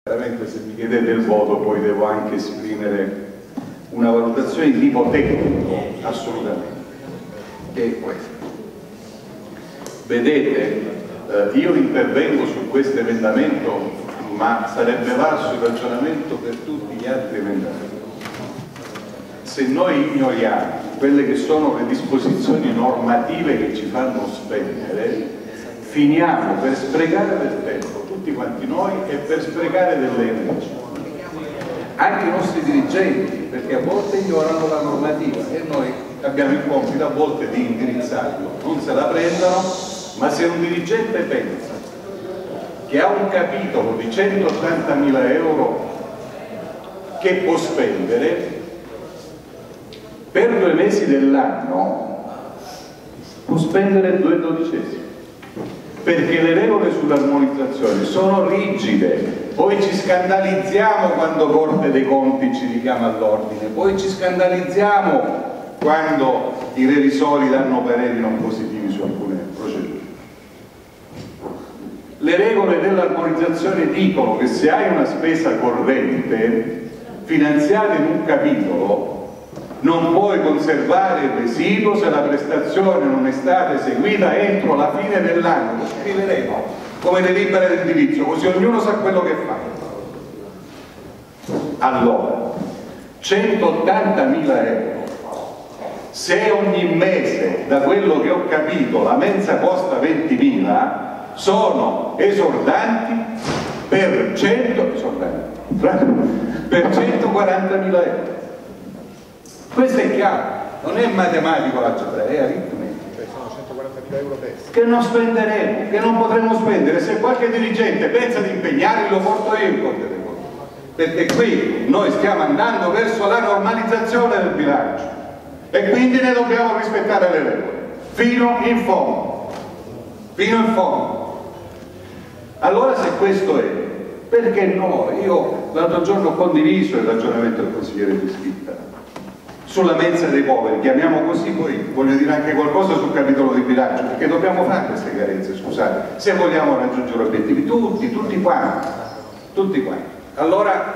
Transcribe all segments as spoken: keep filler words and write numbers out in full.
Veramente, se mi chiedete il voto, poi devo anche esprimere una valutazione di tipo tecnico, assolutamente, che è questa. Vedete, eh, io intervengo su questo emendamento, ma sarebbe valso il ragionamento per tutti gli altri emendamenti. Se noi ignoriamo quelle che sono le disposizioni normative che ci fanno spendere, finiamo per sprecare del tempo tutti quanti noi e per sprecare delle energie. Anche i nostri dirigenti, perché a volte ignorano la normativa e noi abbiamo il compito a volte di indirizzarlo, non se la prendano, ma se un dirigente pensa che ha un capitolo di centottantamila euro che può spendere per due mesi dell'anno, può spendere due dodicesimi, perché le regole sull'armonizzazione sono rigide. Poi ci scandalizziamo quando Corte dei Conti ci richiama all'ordine, poi ci scandalizziamo quando i revisori danno pareri non positivi su alcune procedure. Le regole dell'armonizzazione dicono che se hai una spesa corrente finanziata in un capitolo non puoi conservare il residuo se la prestazione non è stata eseguita entro la fine dell'anno. Lo scriveremo come delibera di indirizzo, così ognuno sa quello che fa. Allora, centottantamila euro, se ogni mese, da quello che ho capito, la mensa costa ventimila, sono esordanti per, cento, esordanti, per centoquarantamila euro. Questo è chiaro, non è matematico l'algebra, è aritmetica. Sono centoquarantamila euro persi. Che non spenderemo, che non potremo spendere. Se qualche dirigente pensa di impegnarli, lo porto io in Corte dei Conti. Perché qui noi stiamo andando verso la normalizzazione del bilancio e quindi ne dobbiamo rispettare le regole, fino in fondo. Fino in fondo. Allora, se questo è, perché no? Io l'altro giorno ho condiviso il ragionamento del consigliere Di Scritta sulla mensa dei poveri, chiamiamo così, poi voglio dire anche qualcosa sul capitolo di bilancio, perché dobbiamo fare queste carenze, scusate, se vogliamo raggiungere obiettivi, tutti, tutti quanti, tutti quanti. Allora,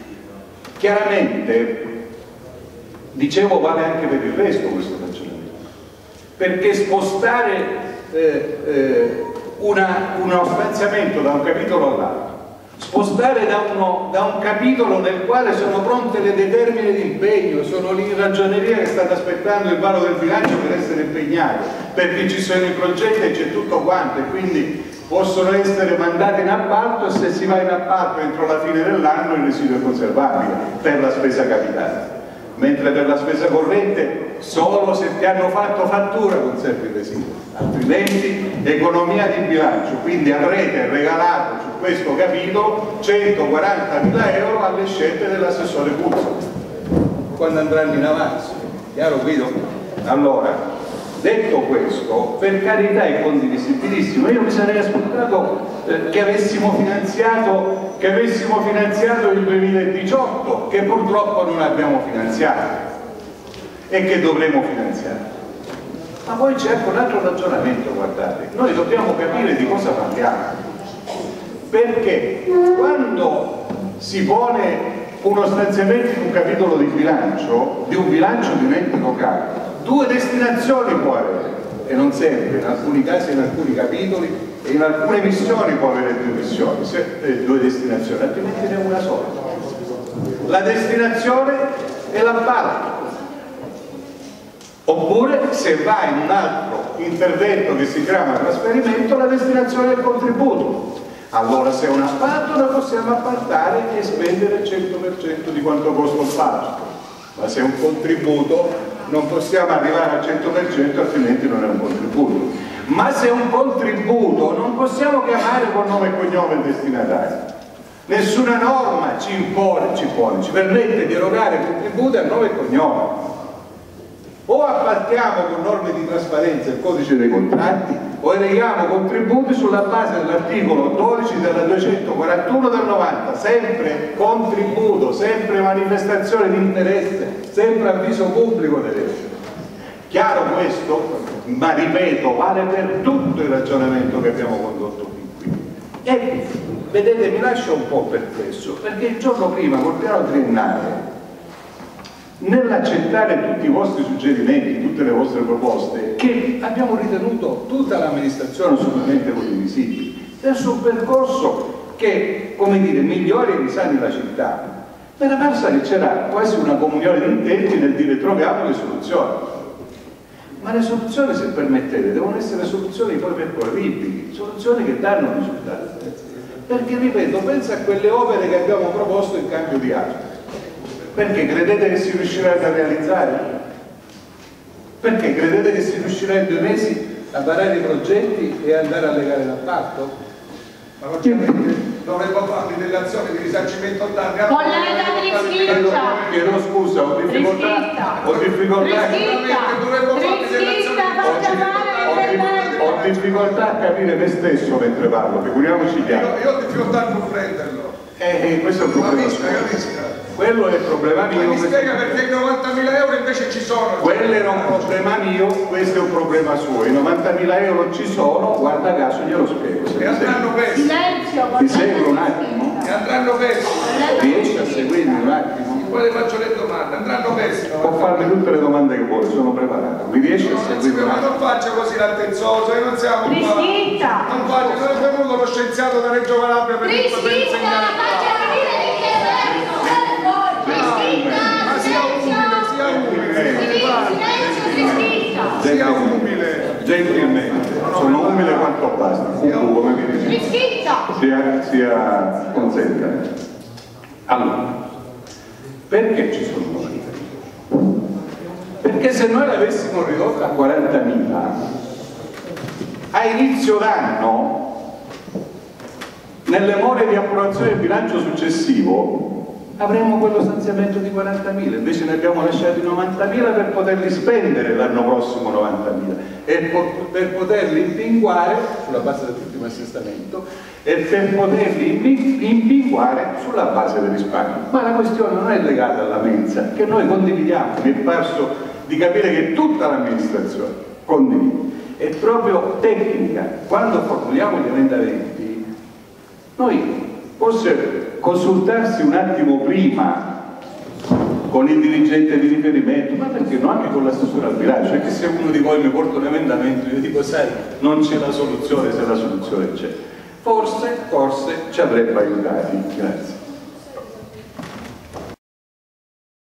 chiaramente, dicevo, vale anche per il resto questo ragionamento, perché spostare eh, eh, una, uno stanziamento da un capitolo all'altro, spostare da, uno, da un capitolo nel quale sono pronte le determine di impegno, sono lì in ragioneria che state aspettando il varo del bilancio per essere impegnati, perché ci sono i progetti e c'è tutto quanto, e quindi possono essere mandati in appalto, e se si va in appalto entro la fine dell'anno il residuo è conservabile per la spesa capitale, mentre per la spesa corrente solo se ti hanno fatto fattura conservi il residuo, altrimenti economia di bilancio. Quindi avrete regalato su questo capitolo centoquarantamila euro alle scelte dell'assessore Puzzo quando andranno in avanzo. Chiaro, Guido? Allora, detto questo, per carità è condivisibilissimo. Io mi sarei aspettato eh, che avessimo finanziato che avessimo finanziato il duemiladiciotto, che purtroppo non abbiamo finanziato e che dovremo finanziare. Ma poi c'è anche un altro ragionamento, guardate, noi dobbiamo capire di cosa parliamo, perché quando si pone uno stanziamento in un capitolo di bilancio, di un bilancio di un ente locale, due destinazioni può avere, e non sempre, in alcuni casi, in alcuni capitoli e in alcune missioni può avere due missioni, se, eh, due destinazioni, altrimenti ne è una sola. La destinazione è l'appalto. Oppure, se va in un altro intervento che si chiama trasferimento, la destinazione del contributo. Allora, se è un appalto, noi possiamo appaltare e spendere il cento per cento di quanto costa il appalto. Ma se è un contributo, non possiamo arrivare al cento per cento, altrimenti non è un contributo. Ma se è un contributo, non possiamo chiamare con nome e cognome il destinatario. Nessuna norma ci impone, ci, pone, ci permette di erogare contributi a nome e cognome. O appaltiamo con norme di trasparenza il codice dei contratti, o eleghiamo contributi sulla base dell'articolo dodici della duecentoquarantuno del novanta, sempre contributo, sempre manifestazione di interesse, sempre avviso pubblico delle leggi. Chiaro questo? Ma ripeto, vale per tutto il ragionamento che abbiamo condotto fin qui. E vedete, mi lascia un po' perplesso, perché il giorno prima col piano triennale, nell'accettare tutti i vostri suggerimenti, tutte le vostre proposte, che abbiamo ritenuto tutta l'amministrazione assolutamente condivisibili, verso un percorso che, come dire, migliori e risani la città, mi era parsa che c'era quasi una comunione di intenti nel dire troviamo le soluzioni. Ma le soluzioni, se permettete, devono essere soluzioni poi percorribili, soluzioni che danno risultati. Perché, ripeto, pensa a quelle opere che abbiamo proposto in cambio di altre. Perché credete che si riusciranno a realizzare? Perché credete che si riuscirà in due mesi a varare i progetti e andare a legare l'appalto? Ma logicamente dovremmo farli delle azioni di risarcimento danni. Collega Trischitta! Chiedo scusa, ho difficoltà. Ho difficoltà. Ho difficoltà a capire me stesso mentre parlo, figuriamoci gli altri. Io ho difficoltà a comprenderlo. Eh, questo è un problema. Capisca, capisca. Quello è il problema mio. Ma mi spiega perché i novantamila euro invece ci sono? Quello era un problema mio, questo è un problema suo. I novantamila euro ci sono, guarda caso glielo spiego. E andranno persi. Silenzio! Mi segui un attimo? E andranno persi. Riesci a seguirmi un attimo? Poi le faccio le domande, andranno persi. Può farmi tutte le domande che vuole, sono preparato. Mi riesce a seguirmi? Ma non faccia così l'attenzioso, noi non siamo qua. Trischitta! Non faccia, non è venuto lo scienziato da Reggio Calabria per insegnare. Ma sia umile, sia umile. Gentilmente, sono umile quanto basta, come vi dicevo. Sia, sia consenta. Allora, perché ci sono quarantamila? Perché se noi l'avessimo ridotta a quarantamila, a inizio d'anno, nelle more di approvazione del bilancio successivo, avremmo quello stanziamento di quarantamila, invece ne abbiamo lasciati novantamila per poterli spendere l'anno prossimo novantamila e per poterli impinguare sulla base dell'ultimo assestamento e per poterli impinguare sulla base del risparmio. Ma la questione non è legata alla mensa, che noi condividiamo, mi è parso di capire che tutta l'amministrazione condivide, è proprio tecnica. Quando formuliamo gli emendamenti, noi forse consultarsi un attimo prima con il dirigente di riferimento, ma perché no, anche con l'assessore al bilancio, è che se uno di voi mi porta un emendamento io dico sai, non c'è la soluzione se la soluzione c'è, forse, forse ci avrebbe aiutati. Grazie.